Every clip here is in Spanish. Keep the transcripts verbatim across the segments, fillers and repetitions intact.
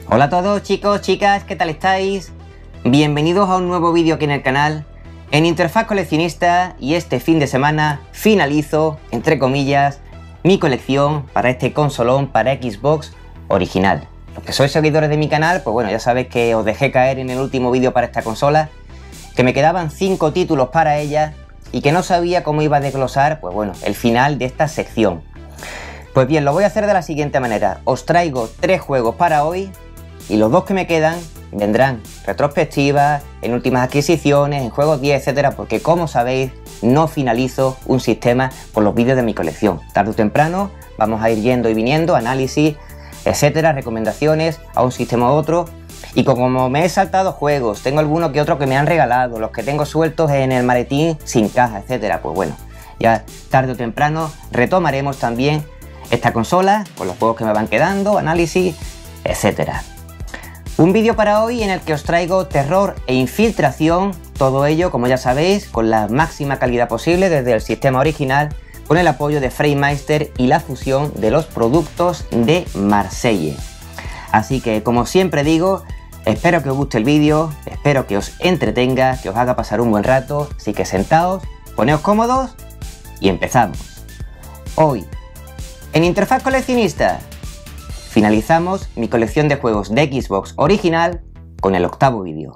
Hola a todos chicos, chicas, ¿qué tal estáis? Bienvenidos a un nuevo vídeo aquí en el canal, en Interfaz Coleccionista, y este fin de semana finalizo, entre comillas, mi colección para este consolón para Xbox original. Los que sois seguidores de mi canal, pues bueno, ya sabéis que os dejé caer en el último vídeo para esta consola, que me quedaban cinco títulos para ella y que no sabía cómo iba a desglosar, pues bueno, el final de esta sección. Pues bien, lo voy a hacer de la siguiente manera. Os traigo tres juegos para hoy y los dos que me quedan vendrán retrospectivas, en últimas adquisiciones, en juegos diez, etcétera, porque como sabéis no finalizo un sistema por los vídeos de mi colección. Tarde o temprano vamos a ir yendo y viniendo, análisis, etcétera, recomendaciones a un sistema u otro. Y como me he saltado juegos, tengo algunos que otros que me han regalado, los que tengo sueltos en el maletín sin caja, etcétera, pues bueno, ya tarde o temprano retomaremos también esta consola con los juegos que me van quedando, análisis, etcétera. Un vídeo para hoy en el que os traigo terror e infiltración, todo ello, como ya sabéis, con la máxima calidad posible desde el sistema original, con el apoyo de Framemeister y la fusión de los productos de Marseille. Así que, como siempre digo, espero que os guste el vídeo, espero que os entretenga, que os haga pasar un buen rato, así que sentaos, poneos cómodos y empezamos. Hoy, en Interfaz Coleccionista, finalizamos mi colección de juegos de Xbox original con el octavo vídeo.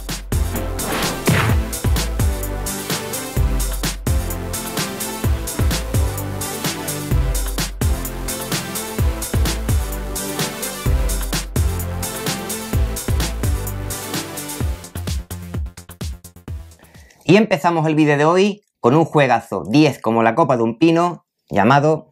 Y empezamos el vídeo de hoy con un juegazo diez como la copa de un pino llamado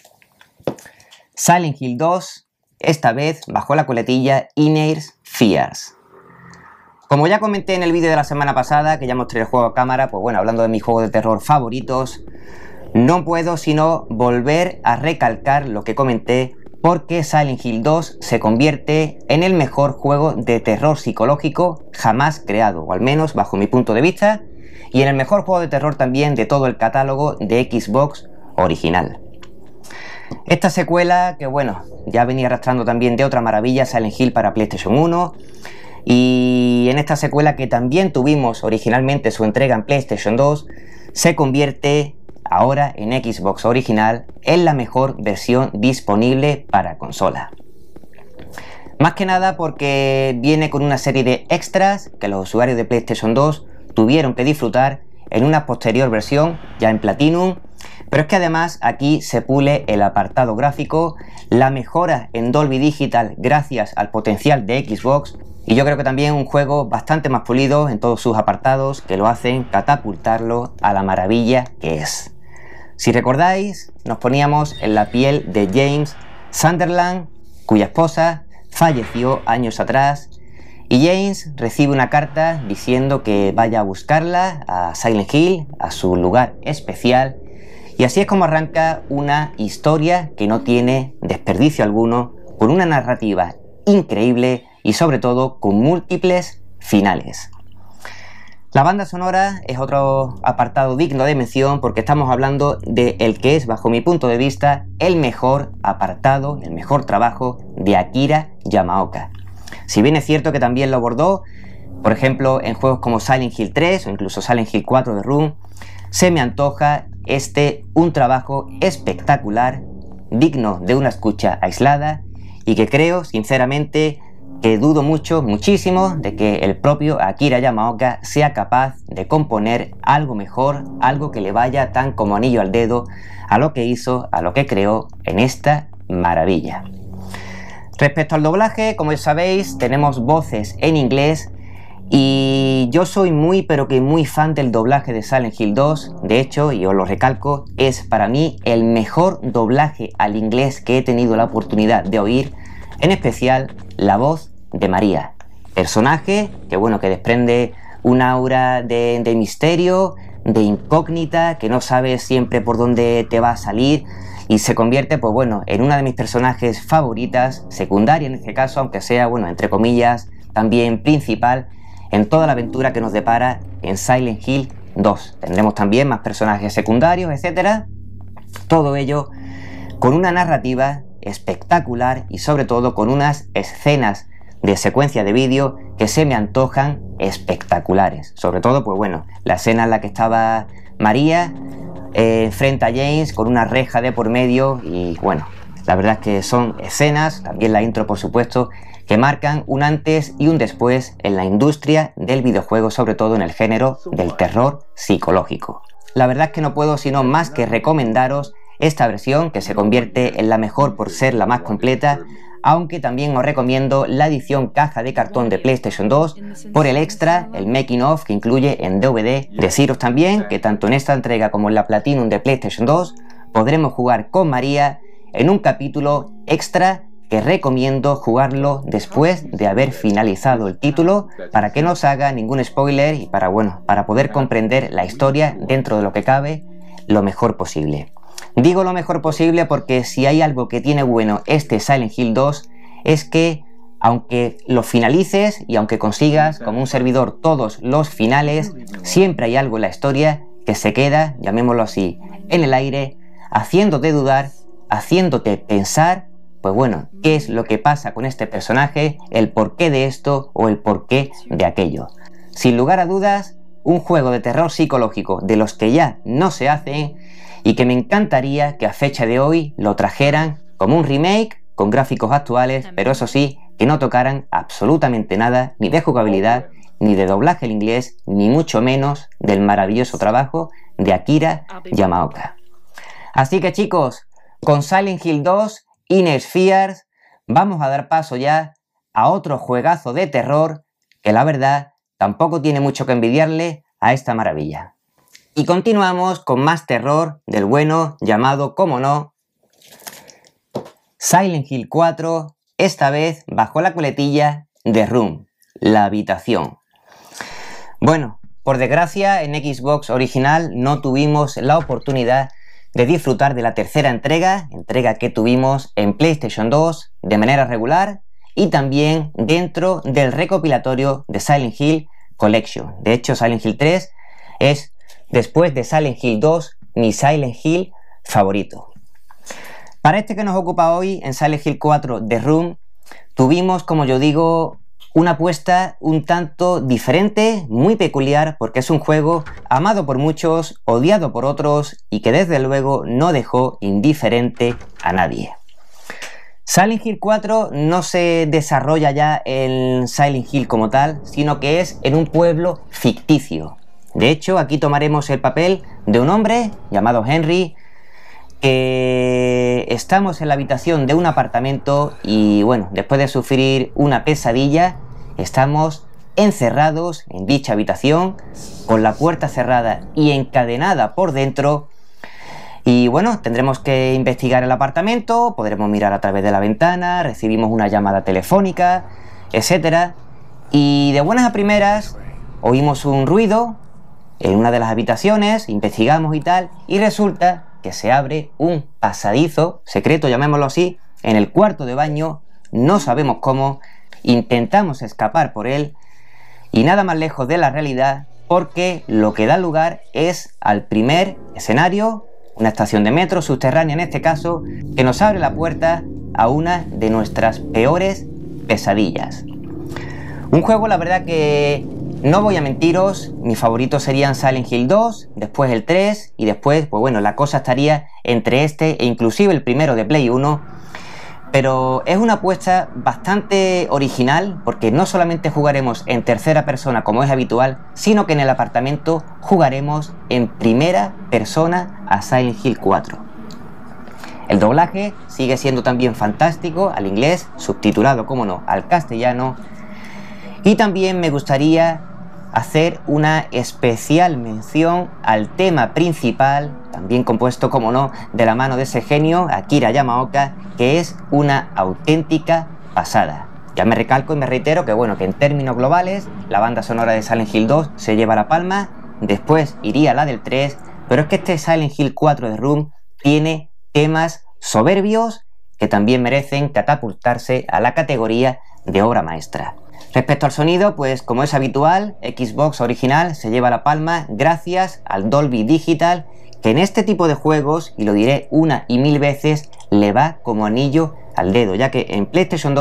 Silent Hill dos, esta vez bajo la coletilla In Ears Fears. Como ya comenté en el vídeo de la semana pasada, que ya mostré el juego a cámara, pues bueno, hablando de mis juegos de terror favoritos, no puedo sino volver a recalcar lo que comenté, porque Silent Hill dos se convierte en el mejor juego de terror psicológico jamás creado, o al menos bajo mi punto de vista, y en el mejor juego de terror también de todo el catálogo de Xbox original. Esta secuela, que bueno, ya venía arrastrando también de otra maravilla, Silent Hill para PlayStation uno, y en esta secuela que también tuvimos originalmente su entrega en PlayStation dos, se convierte ahora en Xbox original en la mejor versión disponible para consola. Más que nada porque viene con una serie de extras que los usuarios de PlayStation dos tuvieron que disfrutar en una posterior versión ya en Platinum, pero es que además aquí se pule el apartado gráfico, la mejora en Dolby Digital gracias al potencial de Xbox, y yo creo que también un juego bastante más pulido en todos sus apartados que lo hacen catapultarlo a la maravilla que es. Si recordáis, nos poníamos en la piel de James Sunderland, cuya esposa falleció años atrás, y James recibe una carta diciendo que vaya a buscarla a Silent Hill, a su lugar especial, y así es como arranca una historia que no tiene desperdicio alguno, con una narrativa increíble y sobre todo con múltiples finales. La banda sonora es otro apartado digno de mención, porque estamos hablando de el que es, bajo mi punto de vista, el mejor apartado, el mejor trabajo de Akira Yamaoka. Si bien es cierto que también lo abordó, por ejemplo, en juegos como Silent Hill tres o incluso Silent Hill cuatro de Room, se me antoja este un trabajo espectacular, digno de una escucha aislada, y que creo, sinceramente, que dudo mucho, muchísimo, de que el propio Akira Yamaoka sea capaz de componer algo mejor, algo que le vaya tan como anillo al dedo a lo que hizo, a lo que creó en esta maravilla. Respecto al doblaje, como ya sabéis, tenemos voces en inglés, y yo soy muy pero que muy fan del doblaje de Silent Hill dos. De hecho, y os lo recalco, es para mí el mejor doblaje al inglés que he tenido la oportunidad de oír, en especial la voz de María, personaje que bueno, que desprende un aura de, de misterio, de incógnita, que no sabes siempre por dónde te va a salir, y se convierte, pues bueno, en una de mis personajes favoritas, secundaria en este caso, aunque sea, bueno, entre comillas, también principal, en toda la aventura que nos depara en Silent Hill dos. Tendremos también más personajes secundarios, etcétera. Todo ello con una narrativa espectacular y sobre todo con unas escenas de secuencias de vídeo que se me antojan espectaculares. Sobre todo, pues bueno, la escena en la que estaba María eh, frente a James con una reja de por medio y bueno, la verdad es que son escenas, también la intro por supuesto, que marcan un antes y un después en la industria del videojuego, sobre todo en el género del terror psicológico. La verdad es que no puedo sino más que recomendaros esta versión, que se convierte en la mejor por ser la más completa, aunque también os recomiendo la edición caja de cartón de PlayStation dos por el extra, el making of que incluye en D V D. Deciros también que tanto en esta entrega como en la Platinum de PlayStation dos podremos jugar con María en un capítulo extra que recomiendo jugarlo después de haber finalizado el título para que no os haga ningún spoiler y para, bueno, para poder comprender la historia dentro de lo que cabe lo mejor posible. Digo lo mejor posible porque si hay algo que tiene bueno este Silent Hill dos es que aunque lo finalices y aunque consigas como un servidor todos los finales, siempre hay algo en la historia que se queda, llamémoslo así, en el aire, haciéndote dudar, haciéndote pensar, pues bueno, qué es lo que pasa con este personaje, el porqué de esto o el porqué de aquello. Sin lugar a dudas, un juego de terror psicológico de los que ya no se hacen y que me encantaría que a fecha de hoy lo trajeran como un remake con gráficos actuales, pero eso sí, que no tocaran absolutamente nada ni de jugabilidad, ni de doblaje en inglés, ni mucho menos del maravilloso trabajo de Akira Yamaoka. Así que chicos, con Silent Hill dos, Inner's Fears, vamos a dar paso ya a otro juegazo de terror que la verdad tampoco tiene mucho que envidiarle a esta maravilla. Y continuamos con más terror del bueno llamado, como no, Silent Hill cuatro, esta vez bajo la coletilla The Room, la habitación. Bueno, por desgracia en Xbox original no tuvimos la oportunidad de disfrutar de la tercera entrega, entrega que tuvimos en PlayStation dos de manera regular y también dentro del recopilatorio de Silent Hill Collection. De hecho, Silent Hill tres es, después de Silent Hill dos, mi Silent Hill favorito. Para este que nos ocupa hoy, en Silent Hill cuatro The Room, tuvimos, como yo digo, una apuesta un tanto diferente, muy peculiar, porque es un juego amado por muchos, odiado por otros y que desde luego no dejó indiferente a nadie. Silent Hill cuatro no se desarrolla ya en Silent Hill como tal, sino que es en un pueblo ficticio. De hecho, aquí tomaremos el papel de un hombre llamado Henry, que estamos en la habitación de un apartamento y bueno, después de sufrir una pesadilla, estamos encerrados en dicha habitación con la puerta cerrada y encadenada por dentro y bueno, tendremos que investigar el apartamento, podremos mirar a través de la ventana, recibimos una llamada telefónica, etcétera. Y de buenas a primeras oímos un ruido en una de las habitaciones, investigamos y tal, y resulta que se abre un pasadizo secreto, llamémoslo así, en el cuarto de baño, no sabemos cómo. Intentamos escapar por él y nada más lejos de la realidad porque lo que da lugar es al primer escenario, una estación de metro subterránea en este caso, que nos abre la puerta a una de nuestras peores pesadillas. Un juego, la verdad que no voy a mentiros, mis favoritos serían Silent Hill dos, después el tres y después, pues bueno, la cosa estaría entre este e inclusive el primero de Play uno. Pero es una apuesta bastante original porque no solamente jugaremos en tercera persona como es habitual, sino que en el apartamento jugaremos en primera persona a Silent Hill cuatro. El doblaje sigue siendo también fantástico al inglés, subtitulado, como no, al castellano. Y también me gustaría hacer una especial mención al tema principal, también compuesto, como no, de la mano de ese genio, Akira Yamaoka, que es una auténtica pasada. Ya me recalco y me reitero que, bueno, que en términos globales, la banda sonora de Silent Hill dos se lleva la palma, después iría la del tres, pero es que este Silent Hill cuatro de Room tiene temas soberbios que también merecen catapultarse a la categoría de obra maestra. Respecto al sonido, pues como es habitual, Xbox original se lleva la palma gracias al Dolby Digital, que en este tipo de juegos, y lo diré una y mil veces, le va como anillo al dedo, ya que en PlayStation dos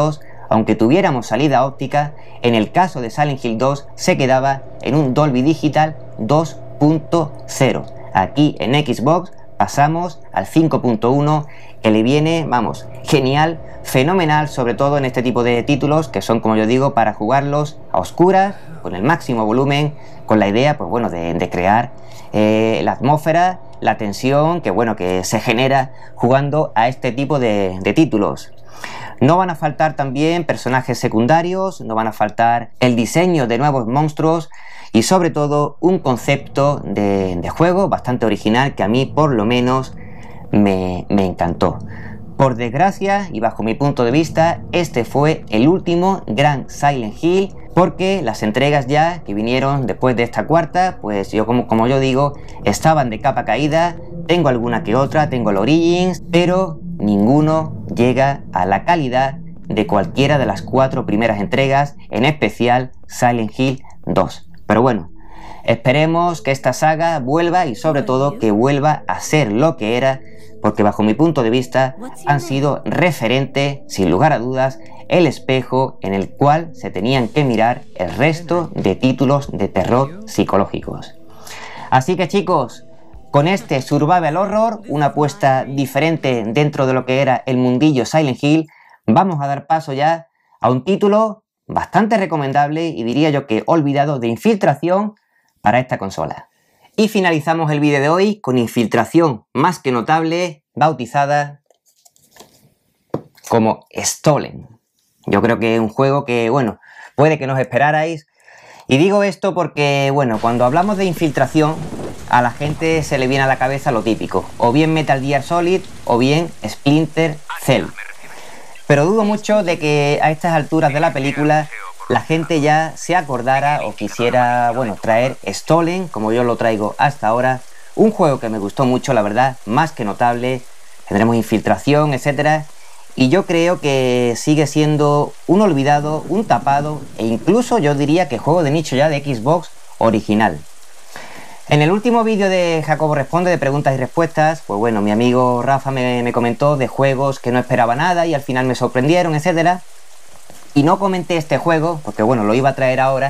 aunque tuviéramos salida óptica, en el caso de Silent Hill dos se quedaba en un Dolby Digital dos punto cero. Aquí en Xbox pasamos al cinco punto uno, que le viene, vamos, genial, fenomenal, sobre todo en este tipo de títulos que son, como yo digo, para jugarlos a oscuras, con el máximo volumen, con la idea, pues bueno, de, de crear eh, la atmósfera, la tensión que, bueno, que se genera jugando a este tipo de, de títulos. No van a faltar también personajes secundarios, no van a faltar el diseño de nuevos monstruos y sobre todo un concepto de, de juego bastante original que a mí por lo menos me, me encantó. Por desgracia y bajo mi punto de vista, este fue el último gran Silent Hill, porque las entregas ya que vinieron después de esta cuarta, pues yo como, como yo digo, estaban de capa caída. Tengo alguna que otra, tengo el Origins, pero ninguno llega a la calidad de cualquiera de las cuatro primeras entregas, en especial Silent Hill dos. Pero bueno, esperemos que esta saga vuelva y sobre todo que vuelva a ser lo que era, porque bajo mi punto de vista han sido referente, sin lugar a dudas, el espejo en el cual se tenían que mirar el resto de títulos de terror psicológicos. Así que chicos, con este Survival Horror, una apuesta diferente dentro de lo que era el mundillo Silent Hill, vamos a dar paso ya a un título bastante recomendable y diría yo que olvidado, de infiltración para esta consola. Y finalizamos el vídeo de hoy con Infiltración más que notable, bautizada como Stolen. Yo creo que es un juego que, bueno, puede que no os esperarais. Y digo esto porque, bueno, cuando hablamos de infiltración, a la gente se le viene a la cabeza lo típico, o bien Metal Gear Solid o bien Splinter Cell. Pero dudo mucho de que a estas alturas de la película la gente ya se acordara o quisiera, bueno, traer Stolen, como yo lo traigo hasta ahora. Un juego que me gustó mucho, la verdad, más que notable. Tendremos infiltración, etcétera. Y yo creo que sigue siendo un olvidado, un tapado, e incluso yo diría que juego de nicho ya de Xbox original. En el último vídeo de Jacobo Responde, de preguntas y respuestas, pues bueno, mi amigo Rafa me, me comentó de juegos que no esperaba nada y al final me sorprendieron, etcétera. Y no comenté este juego, porque bueno, lo iba a traer ahora,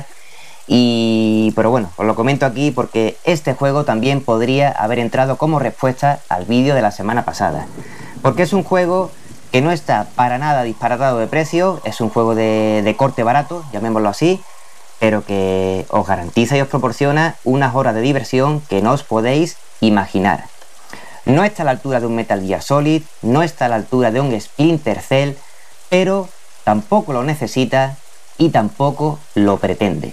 y pero bueno, os lo comento aquí porque este juego también podría haber entrado como respuesta al vídeo de la semana pasada. Porque es un juego que no está para nada disparatado de precio, es un juego de, de corte barato, llamémoslo así, pero que os garantiza y os proporciona unas horas de diversión que no os podéis imaginar. No está a la altura de un Metal Gear Solid, no está a la altura de un Splinter Cell, pero tampoco lo necesita y tampoco lo pretende.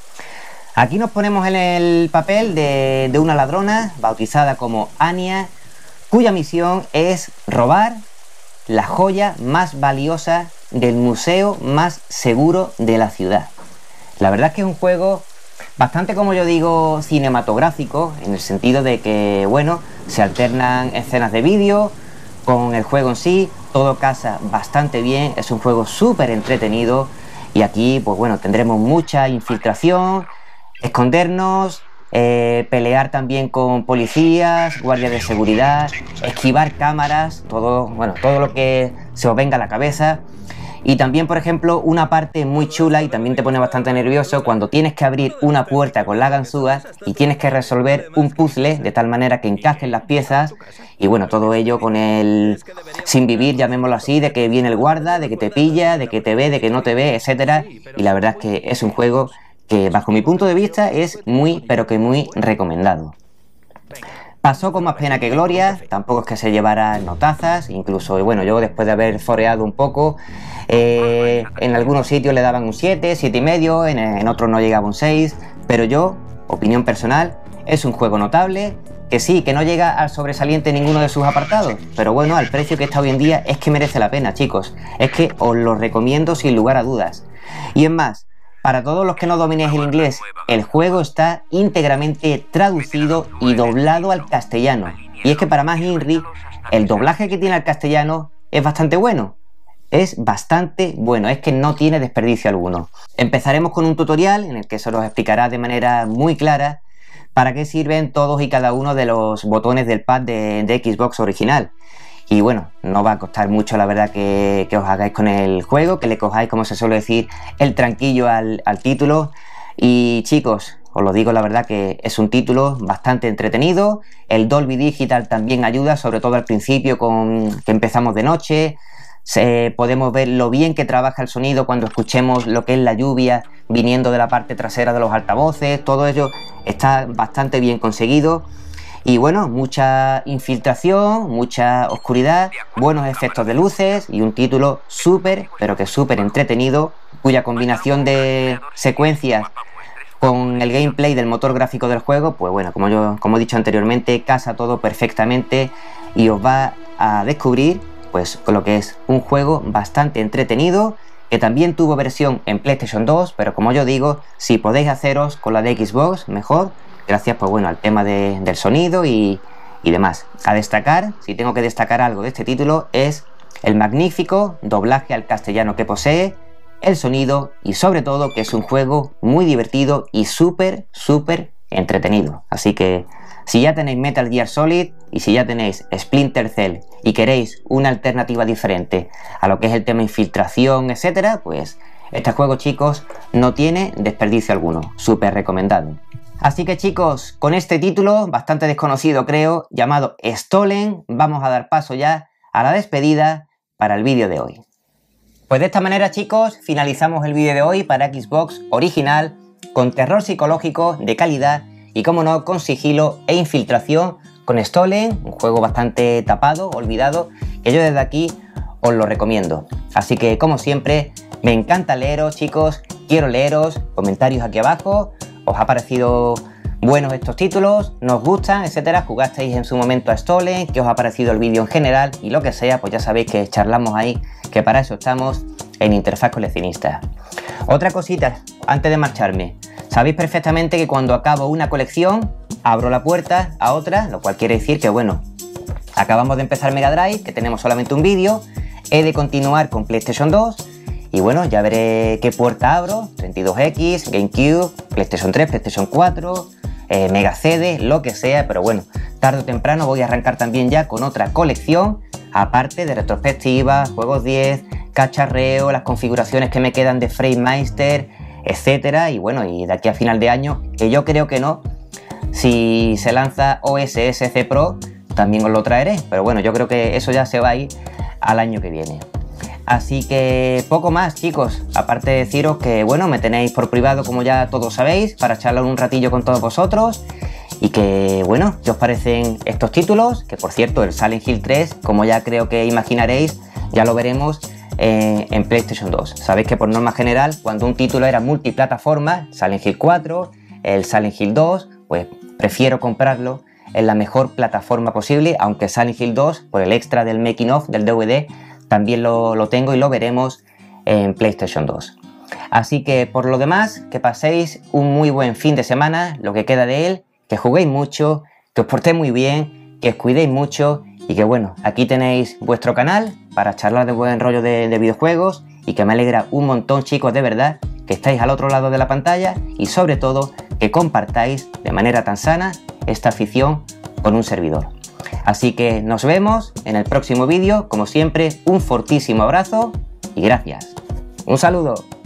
Aquí nos ponemos en el papel de, de una ladrona bautizada como Anya, cuya misión es robar la joya más valiosa del museo más seguro de la ciudad. La verdad es que es un juego bastante, como yo digo, cinematográfico, en el sentido de que, bueno, se alternan escenas de vídeo con el juego en sí, todo casa bastante bien, es un juego súper entretenido y aquí, pues bueno, tendremos mucha infiltración, escondernos, eh, pelear también con policías, guardias de seguridad, esquivar cámaras, todo, bueno, todo lo que se os venga a la cabeza. Y también, por ejemplo, una parte muy chula y también te pone bastante nervioso cuando tienes que abrir una puerta con la ganzúa y tienes que resolver un puzzle de tal manera que encajen las piezas y bueno, todo ello con el sin vivir, llamémoslo así, de que viene el guarda, de que te pilla, de que te ve, de que no te ve, etcétera. Y la verdad es que es un juego que bajo mi punto de vista es muy, pero que muy recomendado. Pasó con más pena que gloria, tampoco es que se llevara notazas, incluso, bueno, yo después de haber foreado un poco, eh, en algunos sitios le daban un siete, siete y medio, en, en otros no llegaba un seis, pero yo, opinión personal, es un juego notable, que sí, que no llega al sobresaliente en ninguno de sus apartados, pero bueno, al precio que está hoy en día es que merece la pena, chicos, es que os lo recomiendo sin lugar a dudas. Y es más, para todos los que no dominéis el inglés, el juego está íntegramente traducido y doblado al castellano. Y es que para más Inri, el doblaje que tiene al castellano es bastante bueno. Es bastante bueno, es que no tiene desperdicio alguno. Empezaremos con un tutorial en el que se os explicará de manera muy clara para qué sirven todos y cada uno de los botones del pad de, de Xbox original. Y bueno, no va a costar mucho la verdad que, que os hagáis con el juego, que le cojáis, como se suele decir, el tranquillo al, al título. Y chicos, os lo digo la verdad que es un título bastante entretenido. El Dolby Digital también ayuda, sobre todo al principio con que empezamos de noche. Se, podemos ver lo bien que trabaja el sonido cuando escuchemos lo que es la lluvia viniendo de la parte trasera de los altavoces. Todo ello está bastante bien conseguido. Y bueno, mucha infiltración, mucha oscuridad, buenos efectos de luces y un título súper, pero que súper entretenido, cuya combinación de secuencias con el gameplay del motor gráfico del juego, pues bueno, como yo como he dicho anteriormente, casa todo perfectamente y os va a descubrir pues con lo que es un juego bastante entretenido, que también tuvo versión en PlayStation dos, pero como yo digo, si podéis haceros con la de Xbox, mejor. Gracias pues bueno al tema de, del sonido y, y demás. A destacar, si tengo que destacar algo de este título, es el magnífico doblaje al castellano que posee, el sonido y sobre todo que es un juego muy divertido y súper, súper entretenido. Así que si ya tenéis Metal Gear Solid y si ya tenéis Splinter Cell y queréis una alternativa diferente a lo que es el tema infiltración, etcétera, pues este juego, chicos, no tiene desperdicio alguno. Súper recomendado. Así que chicos, con este título, bastante desconocido creo, llamado Stolen, vamos a dar paso ya a la despedida para el vídeo de hoy. Pues de esta manera chicos, finalizamos el vídeo de hoy para Xbox original, con terror psicológico de calidad y como no, con sigilo e infiltración, con Stolen, un juego bastante tapado, olvidado, que yo desde aquí os lo recomiendo. Así que como siempre, me encanta leeros chicos, quiero leeros, comentarios aquí abajo. ¿Os ha parecido buenos estos títulos? ¿Nos gustan? Etcétera. ¿Jugasteis en su momento a Stolen? ¿Qué os ha parecido el vídeo en general? Y lo que sea, pues ya sabéis que charlamos ahí, que para eso estamos en Interfaz Coleccionista. Otra cosita, antes de marcharme. Sabéis perfectamente que cuando acabo una colección, abro la puerta a otra, lo cual quiere decir que, bueno, acabamos de empezar Mega Drive, que tenemos solamente un vídeo, he de continuar con PlayStation dos, y bueno, ya veré qué puerta abro, treinta y dos equis, GameCube, PlayStation tres, PlayStation cuatro, eh, Mega C D, lo que sea, pero bueno, tarde o temprano voy a arrancar también ya con otra colección, aparte de retrospectiva, juegos diez, cacharreo, las configuraciones que me quedan de Framemeister, etcétera, y bueno, y de aquí a final de año, que yo creo que no, si se lanza O S S C Pro, también os lo traeré, pero bueno, yo creo que eso ya se va a ir al año que viene. Así que poco más chicos, aparte de deciros que bueno, me tenéis por privado como ya todos sabéis, para charlar un ratillo con todos vosotros y que bueno, ¿qué os parecen estos títulos? Que por cierto, el Silent Hill tres, como ya creo que imaginaréis, ya lo veremos eh, en PlayStation dos. Sabéis que por norma general, cuando un título era multiplataforma, Silent Hill cuatro, el Silent Hill dos, pues prefiero comprarlo en la mejor plataforma posible, aunque Silent Hill dos, por el extra del making of, del D V D, también lo, lo tengo y lo veremos en PlayStation dos. Así que por lo demás, que paséis un muy buen fin de semana, lo que queda de él, que juguéis mucho, que os portéis muy bien, que os cuidéis mucho y que bueno, aquí tenéis vuestro canal para charlar de buen rollo de, de videojuegos y que me alegra un montón chicos de verdad que estáis al otro lado de la pantalla y sobre todo que compartáis de manera tan sana esta afición con un servidor. Así que nos vemos en el próximo vídeo, como siempre, un fortísimo abrazo y gracias. Un saludo.